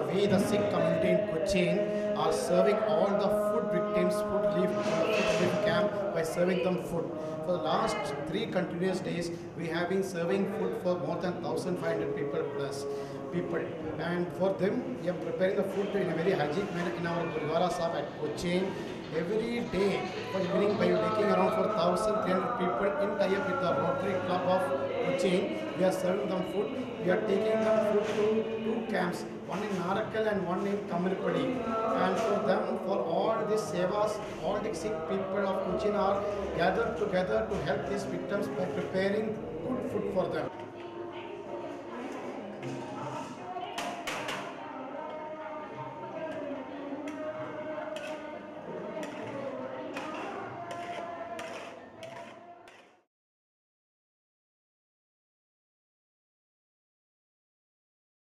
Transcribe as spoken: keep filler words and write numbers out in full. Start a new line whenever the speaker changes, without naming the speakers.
we, the Sikh community in Kochi, are serving all the food victims, food relief, uh, food relief camp by serving them food. For the last three continuous days, we have been serving food for more than one thousand five hundred people plus people. And for them, we are preparing the food in a very hygienic manner in our Gurudwara Sahib at Kochi. Every day, for evening, by taking around for one thousand three hundred people in tie-up with the Rotary Club of Kochi, we are serving them food. We are taking them food to two camps, one in Narakal and one in Kamirpadi. And for them, for all these sevas, all the Sikh people of Kochi are gathered together to help these victims by preparing good food for them.